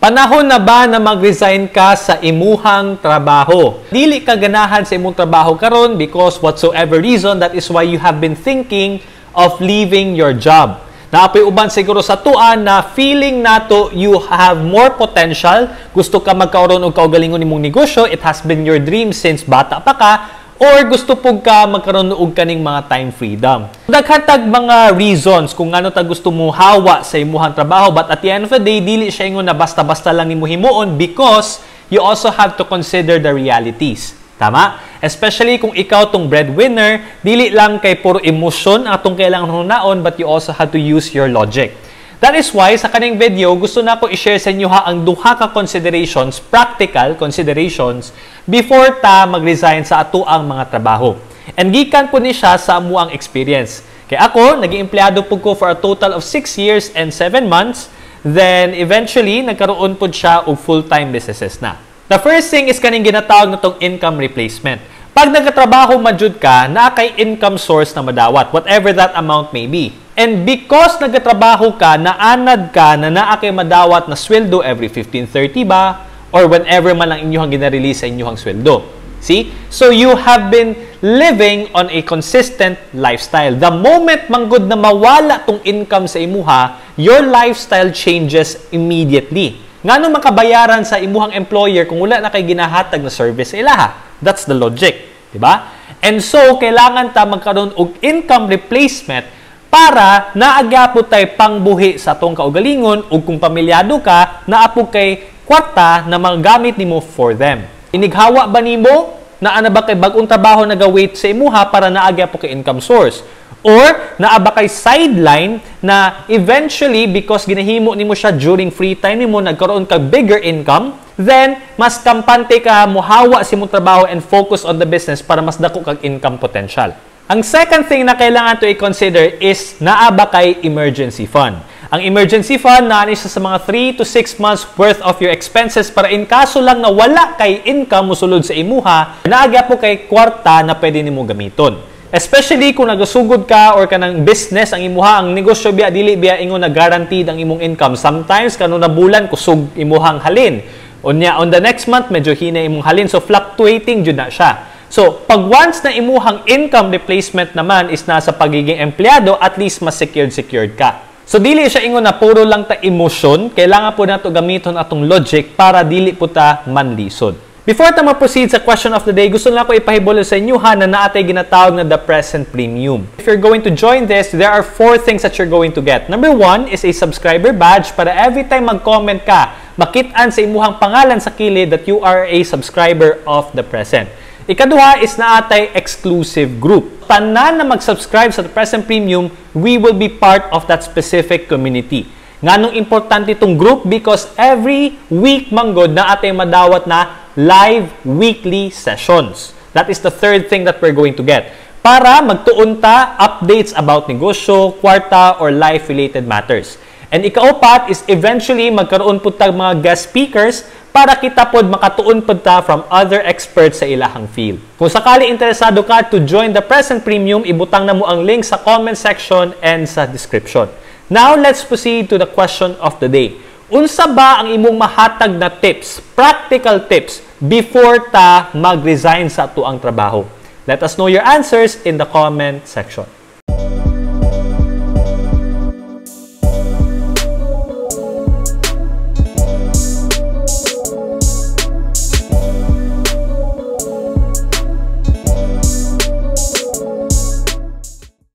Panahon na ba na mag-resign ka sa imuhang trabaho? Dili ka ganahan sa imong trabaho karon because whatsoever reason, that is why you have been thinking of leaving your job. Naapay uban siguro sa tuan na feeling nato you have more potential, gusto ka magkaroon og kaugalingon nimong negosyo, it has been your dream since bata pa ka, or gusto pug ka magkaroon og kaning mga time freedom. Daghatag mga reasons kung ano ta gusto mo hawa sa imuhang trabaho, but at the end of the day, dili siya ingon na basta-basta lang nimo himuon because you also have to consider the realities. Tama? Especially kung ikaw tong breadwinner, dili lang kay puro emosyon ang atong kailangan hunaon, but you also have to use your logic. That is why, sa kaning video, gusto na ko i-share sa inyo ang duha ka considerations, practical considerations, before ta mag-resign sa ato ang mga trabaho. And gikan po ni siya sa amuang experience. Kaya ako, naging empleyado po ko for a total of 6 years and 7 months. Then, eventually, nagkaroon po siya og full-time businesses na. The first thing is kaning ginatawag na tong income replacement. Pag nagkatrabaho majud ka, na kay income source na madawat, whatever that amount may be. And because nagkatrabaho ka, naanad ka na naa kay madawat na sweldo every 15-30 ba? Or whenever man lang inyong ginarelease sa inyong sweldo. See? So you have been living on a consistent lifestyle. The moment manggod na mawala tong income sa imuha, your lifestyle changes immediately. Ngano makabayaran sa imuhang employer kung wala na kay ginahatag na service sa ilaha? That's the logic, di ba? And so kailangan ta magkaroon og income replacement para naagyapo tay pangbuhi sa atong kaugalingon ug kung pamilyado ka, naapo kay kwarta na magagamit nimo for them. Inighawa ba nimo na ana ba kay bag-ong trabaho nagawait sa imuha para naagyapo kay income source? Or naaba kay sideline na eventually because ginahimo nimo siya during free time nimo nagkaroon ka bigger income, then mas kampante ka mohawa sa imong trabaho and focus on the business para mas dako kag income potential. Ang second thing na kailangan to i-consider is naaba kay emergency fund. Ang emergency fund na isa sa mga 3 to 6 months worth of your expenses para in kaso lang na wala kay income musulod sa imuha, naagya po kay kwarta na pwede nimo gamiton. Especially kung nagasugod ka or kanang business ang imuha, ang negosyo biya dili biya ingon na guaranteed ang imong income. Sometimes kanu na bulan kusog imuhang halin. Unya on the next month medyo hina imong halin, so fluctuating jud na siya. So, pag once na imuhang income replacement naman is nasa pagiging empleyado, at least mas secured ka. So, dili siya ingon na puro lang ta emosyon, kailangan po nato gamiton atong logic para dili po ta manlisod. Before ta ma-proceed sa question of the day, gusto lang ko ipahibolo sa inyo na naatay ginatawag na the present premium. If you're going to join this, there are 4 things that you're going to get. Number 1 is a subscriber badge para every time mag-comment ka, makit-an sa imuhang pangalan sa kilid that you are a subscriber of the present. Ikaduha is naatay exclusive group. Tanan na mag-subscribe sa The Present Premium, we will be part of that specific community. Nganong importante itong group? Because every week manggod na atay madawat na live weekly sessions. That is the third thing that we're going to get. Para magtuon ta updates about negosyo, kwarta, or life-related matters. And ikaapat is eventually magkaroon po tag mga guest speakers para kita pod makatuon pod ta from other experts sa ilahang field. Kung sakali interesado ka to join the Present Premium, ibutang na mo ang link sa comment section and sa description. Now, let's proceed to the question of the day. Unsa ba ang imong mahatag na tips, practical tips, before ta mag-resign sa tuang trabaho? Let us know your answers in the comment section.